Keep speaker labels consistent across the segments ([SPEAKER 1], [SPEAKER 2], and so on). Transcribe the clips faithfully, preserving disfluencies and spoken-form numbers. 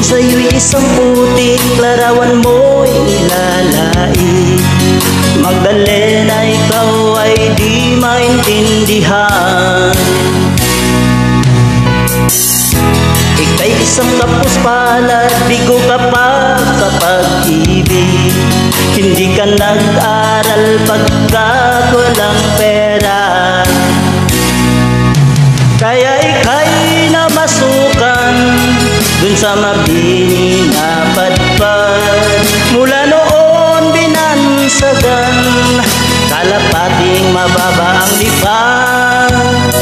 [SPEAKER 1] sa'yo'y isang putik, larawan mo'y ilalait. Magdalena, ikaw ay di maintindihan. Ika'y isang kapos palad, bigo ka pa kapag ibig. Hindi ka nag-aral pagkat walang pera, kaya ika'y namasukan dun sa mabini na padpad. Mula noon binansagan, kalapating mababa ang lipad.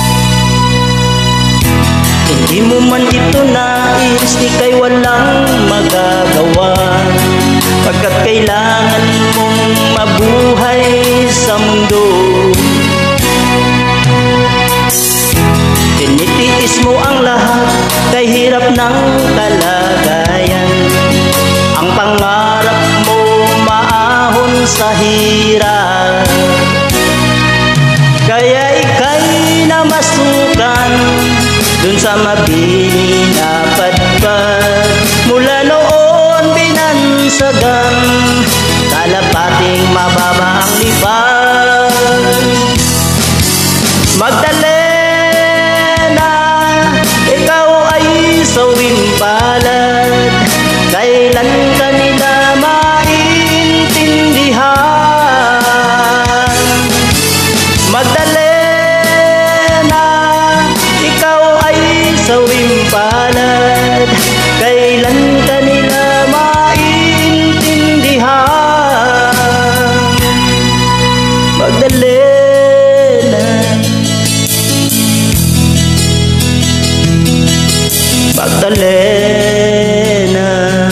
[SPEAKER 1] Hindi mo man ito nais, di kay walang magagawa, pagkat kailangan mong mabuhay sa mundo. Tinitiis mo ang lahat, kay hirap ng kalagayan. Ang pangarap mo maahon sa hirap, kaya ika'y namasukan dun sa mabini na padpad. Mula noon binansagan, kalapating mababa ang lipad. Magdalena, ikaw ay sawing palad, kailan ka nila maintindihan? Magdalena, ikaw ay sawing palad, kailan ka nila maintindihan? Magdalena, Magdalena.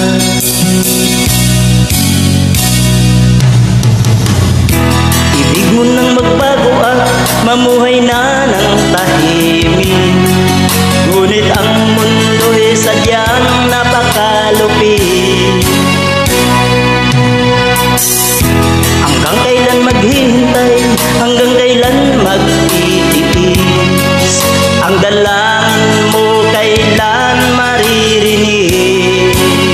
[SPEAKER 1] Ibig mo nang magbago at mamuhay na ng tahimik, ngunit ang mundo'y sadyang napakalupit. Hanggang kailan maghihintay, hanggang kailan magtitiis, ang dalangin mo kailan maririnig?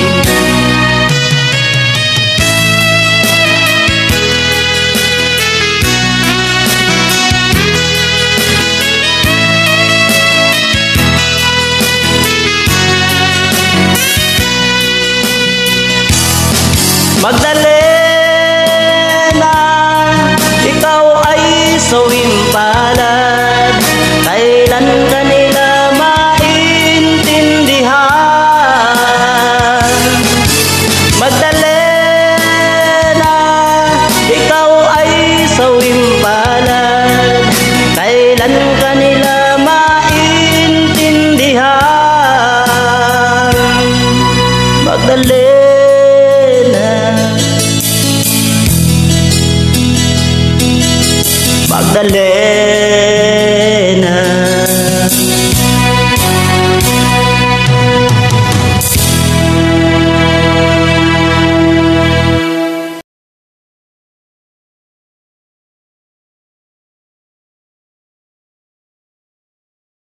[SPEAKER 1] Magdalena, ikaw ay sawing palad, kailan ka nila maintindihan? Magdalena, ikaw ay sawing palad, kailan ka nila maintindihan?